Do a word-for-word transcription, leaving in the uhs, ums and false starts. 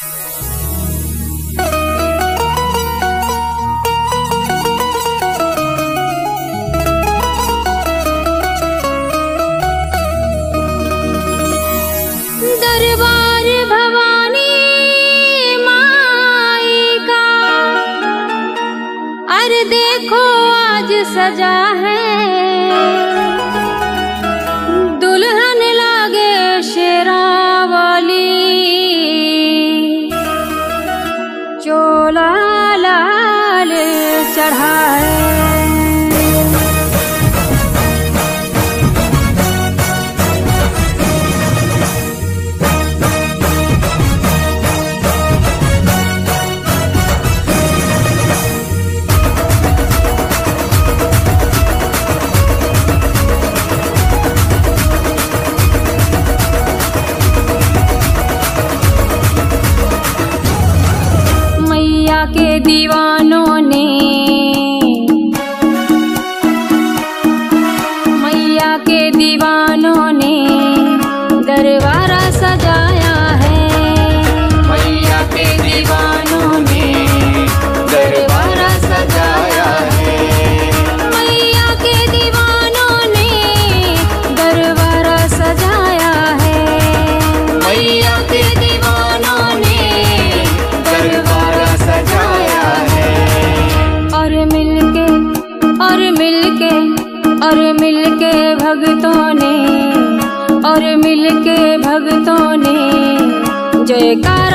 दरबार भवानी माई का अरे देखो आज सजा है, दुल्हन लागे शेरावाली, चोला लाल चढ़ा है। मैया के दीवानों ने मैया के दीवानों ने दरबार सजाया है, मैया के दीवानों ने दरबार सजाया है, मैया के दीवानों ने दरबार सजाया है, मैया के दीवानों ने दरबार सजाया है। और मिलके और मिलके और मिलके भक्तों ने और मिलके भक्तों ने जयकार